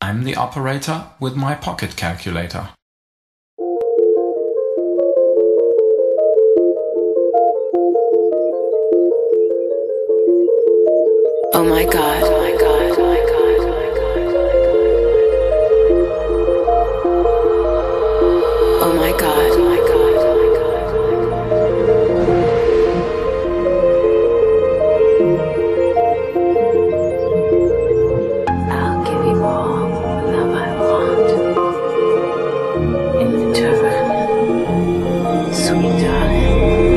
I'm the operator with my pocket calculator. Oh my God, oh my God, oh my God, oh my God, oh my God, oh my God, oh my God. I'll give you all the love I want. In return, sweet darling.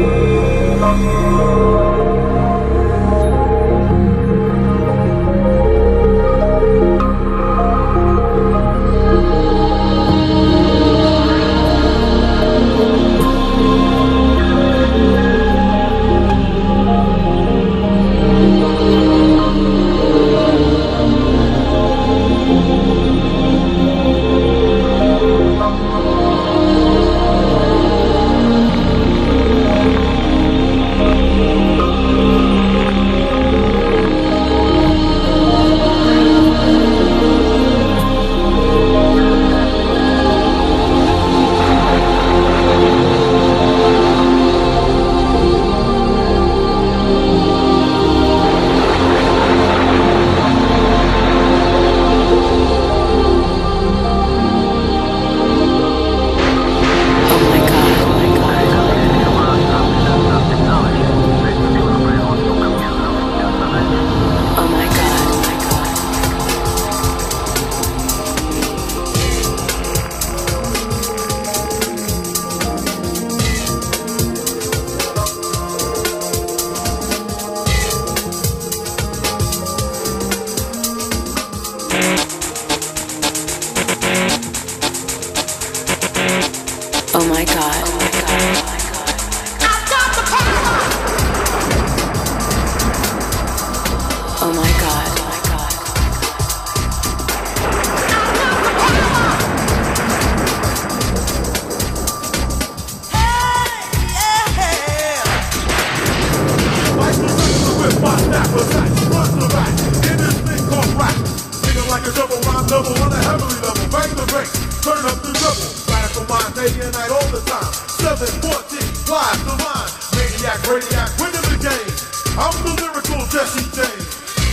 Oh my God, oh my God, oh my God. I've got the power! Oh my God, oh my God. I've got the power! Hey, yeah! Like the whip, my snap attack, run the back, in this thing called rap. Nigga like a double rhyme double on a heavily level, bang the bass, turn up the double. Radical mind day and night all the time. 714, live the line. Maniac, radiac, winning the game. I'm the lyrical Jesse James.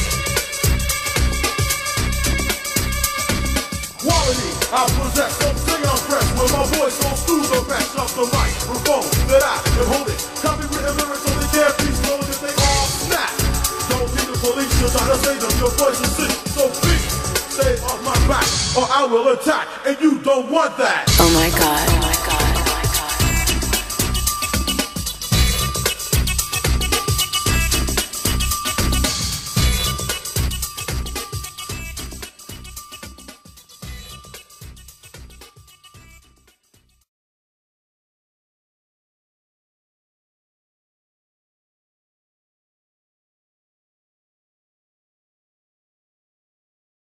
Quality, I possess, don't sing I'm fresh. When my voice goes through the mesh of the microphone that I am holding. Copywritten lyrics so they can't be stolen if they all snap. Don't need the police to try to save them. Your voice is sick, so please stay off my back or I will attack, and you don't want that. Oh my God.